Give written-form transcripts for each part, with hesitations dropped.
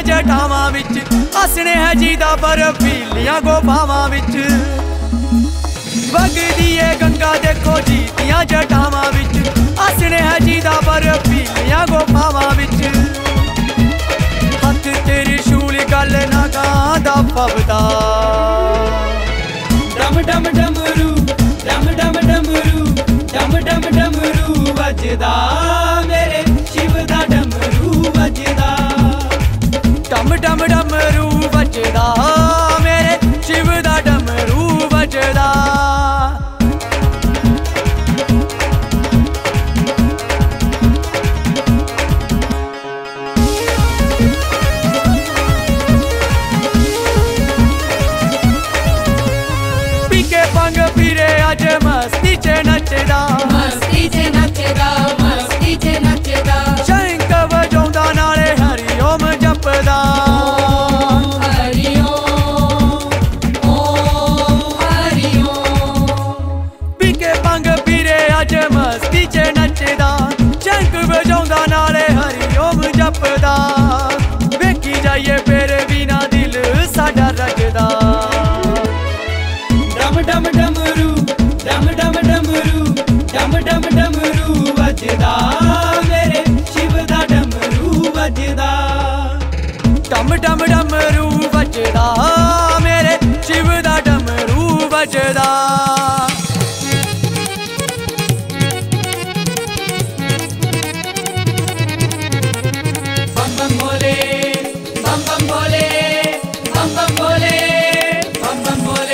जटावां विच हसने है जीदा बर्फीलियां गुफावां विच वगदी है गंगा देखो जीदियां जटावां विच हसने है जीदा बर्फीलियां गुफावां विच हथ तेरी शूल गल ना गांदा फबदा डम डम डमरू डम डम डमरू डम डम डमरू वजदा मेरे शिव दा डमरू वजदा डम डम डमरू वजदा मेरे शिव दा डमरू वजदा पंग फिरे अज मस्ती च नचदा मस्ती च नचदा मस्ती च नचदा शंख वजाउंदा नाले हरि ओम जपदा हरि ओम पीके पंग फिरे अज मस्ती च नचदा शंख वजाउंदा नाले हरि ओम जपदा वेखी जाइए फिर बिना दिल साडा रजदा डम डमरू डम डम डमरू डम डम डमरू वजदा मेरे शिव दा डमरू वजदा डम डम डमरू वजदा मेरे शिव दा डमरू वजदा बम बम भोले बम बम भोले बम बम भोले बम बम भोले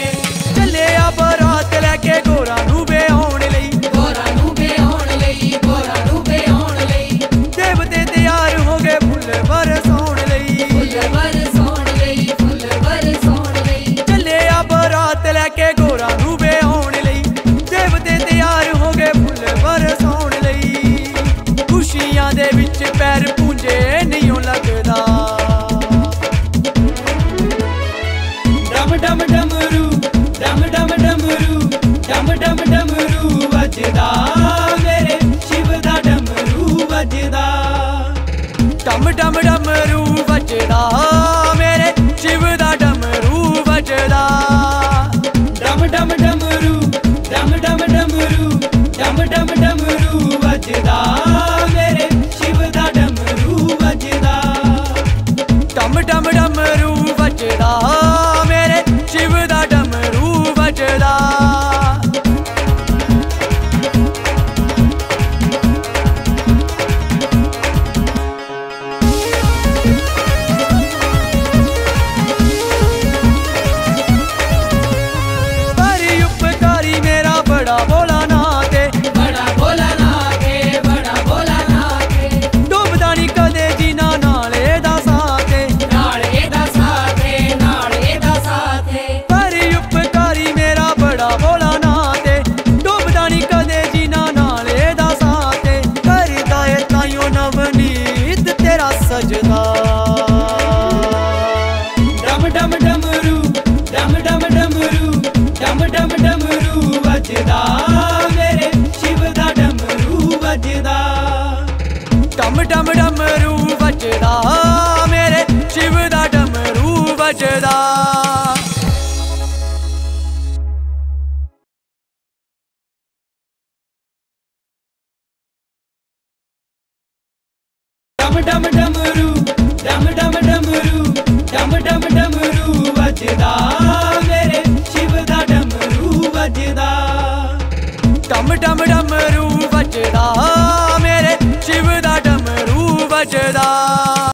बरात लैके गोरा नू बेआउण लई देवते तैयार हो गए फुल बरसाउण लई चले आ बरात लैके गोरा नू बेआउण लई देवते तैयार हो गए फुल बरसाउण लई खुशियां दे विच पैर पूंजे नहीं लगदा डम डम डमरू डम डम डमरू डम डम डमरू वजदा मेरे शिव दा डमरू वजदा डम डम डमरू वजदा मेरे शिव दा डमरू वजदा डम डम डमरू डम डम डमरू डम डम डमरू वजदा मेरे शिव दा डमरू वजदा डम डम डमरू वजदा मेरे शिव दा डमरू वजदा बड़ी उपकारी मेरा बड़ा भोला नाथ है बड़ा भोला नाथ है बड़ा भोला नाथ है डुबदा नी कदे जीना नाले दा साथ है नाले दा साथ है नाले दा साथ है बड़ी उपकारी मेरा बड़ा भोला नाथ है डुबदा नी कदे जीना नाले दा साथ है करदा है ताइयों नवनीत तेरा सजदा डम डम डमरू डम डम डमरू डम डम डमरू वजदा मेरे शिव दा डमरू वजदा डम डम डमरू वजदा मेरे शिव दा डमरू वजदा डम डम डमरू डम डम डमरू डम डम डमरू वजदा मेरे शिव दा डमरू वजदा डम डम डमरू वजदा मेरे शिव दा डमरू वजदा।